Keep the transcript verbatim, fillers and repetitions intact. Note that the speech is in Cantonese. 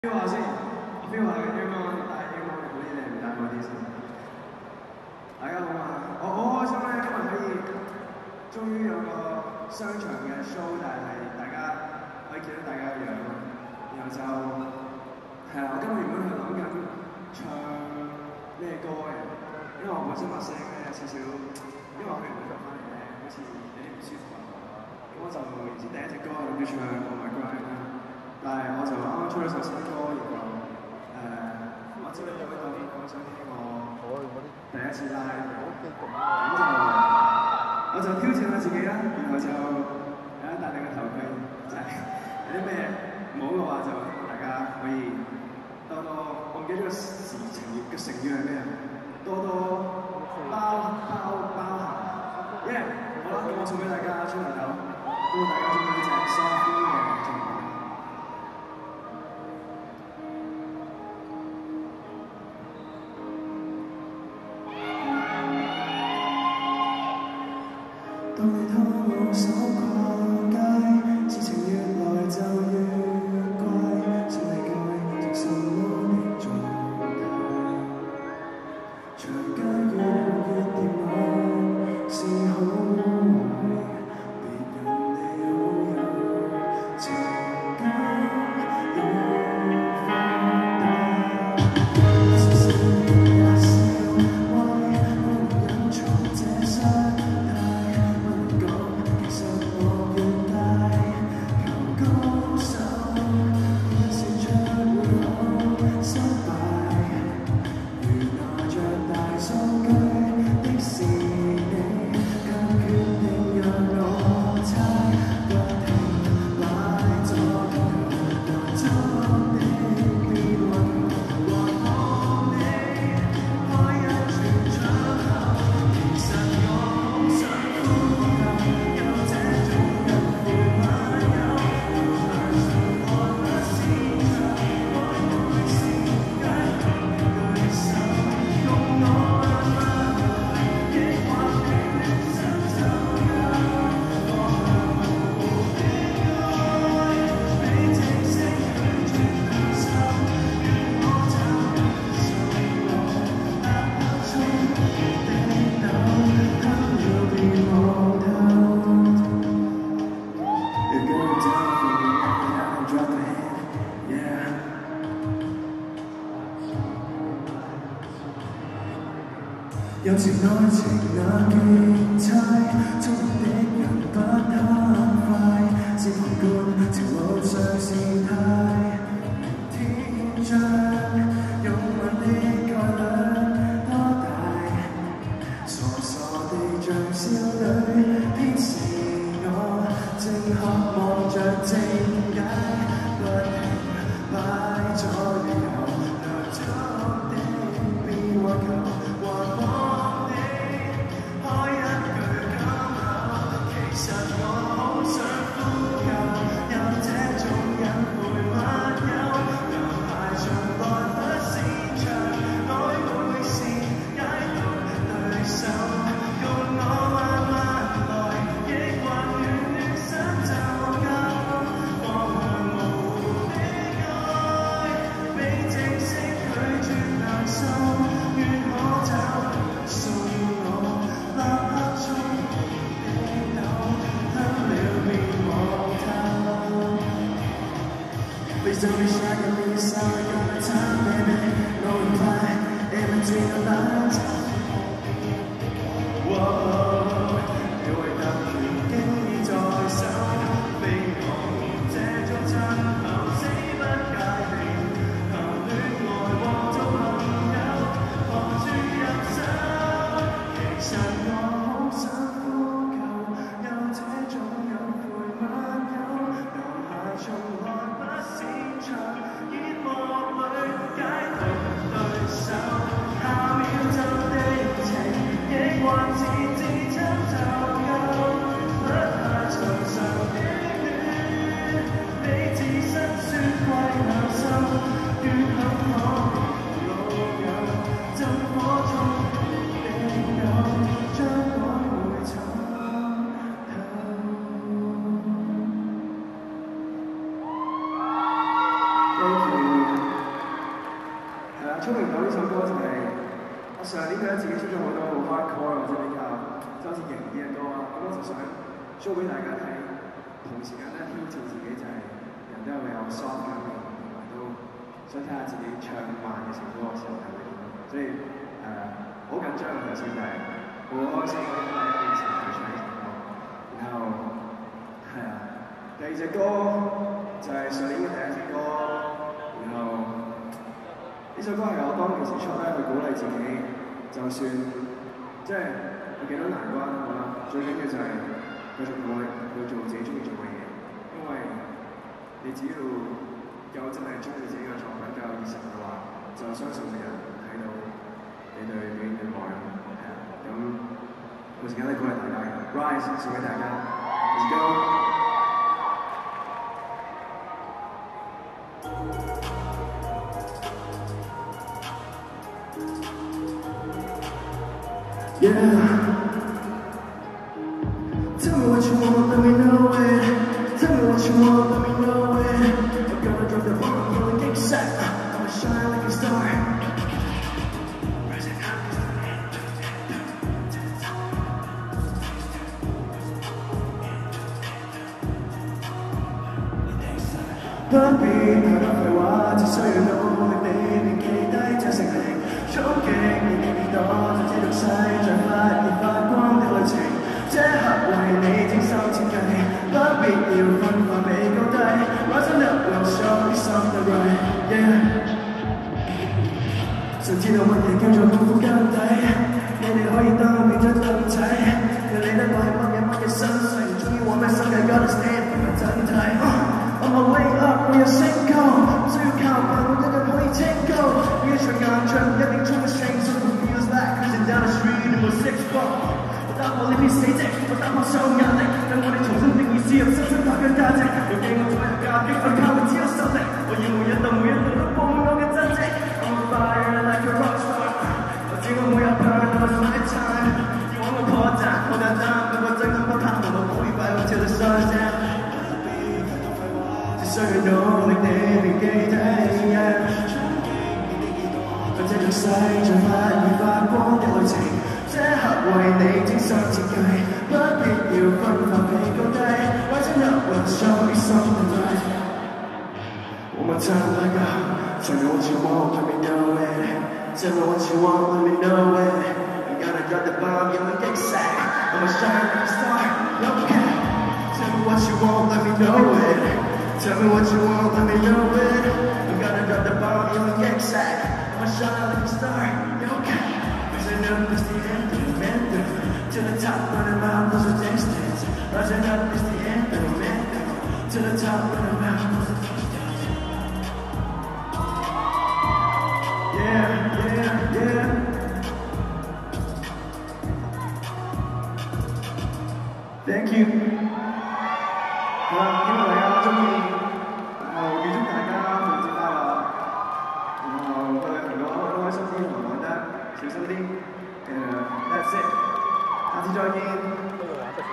飛話先，我飛話嘅英文帶英文好啲定唔帶嗰啲先？大家好啊！我好開心咧，今日可以終於有個商場嘅 show， 但係大家可以見到大家嘅樣，然後就係啦。我今日原本係諗緊唱咩歌嘅，因為我本身把聲咧有少少，因為我去完美國翻嚟咧，好似有啲唔舒服啊。咁我就唔知第一隻歌諗住唱《Oh My God》啦。但係我就啱啱出咗首新歌，然後誒，我知道有位導演好想聽我第一次 live， 咁就我就挑戰下自己啦，然後就有一戴定個頭盔，就係有啲咩唔好嘅話，就希望大家可以多多，我唔記得咗個時情嘅成語係咩啊，多多包包包涵，耶！好啦，咁我送俾大家出嚟頭，希望大家中意呢隻 soft 嘅作品。當你拖我手逛街，事情越來就越怪，想你該接受我的狀態。長街越越甜蜜是好壞，別人你好有情感要放大。是是也是壞，不能隱藏這失態。有時愛情那競猜，聰明的人不貪快，先旁觀情路上事態。天將擁吻的概率多大？傻傻地像少女，偏是我正渴望着正解，不停擺左右，來足的變幻球。Please don't be shy, give me a sorry, got my time, baby. No reply, in between the lines. Whoa, 要為特權經已在手，飛航這種親口死不界定，談戀愛和做朋友，何處入手？其實我好想呼救，有這種隱晦漫遊，留下從來不擅長演幕裏解讀對手，下秒就的情，亦還是自尋就夠，不怕場上的戀，比自身雪貴難受，越很可老友，真火中的友，將愛會參透。Thank you. 聰明豆呢首歌就係、是、我上年覺得自己出咗好多好 hardcore 或者比較就好似型啲嘅歌啊，咁我就想 show 俾大家睇，同時間咧挑戰自己就係、是、人都有比較 soft 嘅一面，同埋都想睇下自己唱慢嘅情歌嘅時候係會點，所以誒好、呃、緊張啊頭先，但係好開心可以喺大家面前去唱呢首歌，然後係啊，第二隻歌就係上年嘅第一隻歌，然後。呢首歌係我當其時出咧去鼓勵自己，就算即係有幾多難關好啦，最緊要就係繼續努力去做自己中意做嘅嘢，因為你只要夠真係中意自己嘅作品，夠有熱誠嘅話，就相信嘅人睇到你對表演嘅愛，係啊，咁到時間咧鼓勵大家嘅 ，Rise 送俾大家 ，Let's go！Yeah. Tell me what you want, let me know it. Tell me what you want, let me know it. I'm gonna drop the bomb, I'm gonna get set. I'ma shine like a star. Rising up. Baby, 佢都係話，只需要努力，你別企低就成力。衝擊你嘅耳朵，就知道世像發熱發光的旅程。這刻為你精心設計，不必要分化比高低。Rising up will show you something right, yeah。想知道乜嘢叫做痛苦根底？你哋可以當變咗凳仔，你理得我係乜嘢乜嘢身世，終於話咩世界 gotta stand 同埋真諦。On my way up， 我有升高，唔需要靠近，我一樣可以清高。呢一場硬仗一定衝個勝數 ，feels like cruising down the street in my six four。我打破呢片死寂，我打破所有壓力，等我哋重新定義輸入新生態嘅價值。又驚我左右夾擊，我靠我只有實力。我要每一度每一度都報滿我嘅真跡。I'm on fire like a rock star。我知我每一 part of my time， 要往我破綻，好簡單，不過真金不貪，我可以快活 till the sun's down。需要努力你別記低，在這種世像發熱發光的旅程，這刻為你精心設計，不必要分化比高低。Rising up will show you something right。One more time like that， tell me what you want, let me know it. Tell me what you want, let me know it. You gotta drop the bomb, you wanna get set. I'ma shine like a star, okay. Tell me what you want, let me know it.Tell me what you want, let me know it. I'm gonna drop the bomb, you ain't get set. I'ma shine like a star, okay. Rising up is the anthem, anthem. To the top, running around, those are distance. Rising up is the anthem, anthem. To the top, running around, those are distance. Yeah, yeah, yeah. Thank you.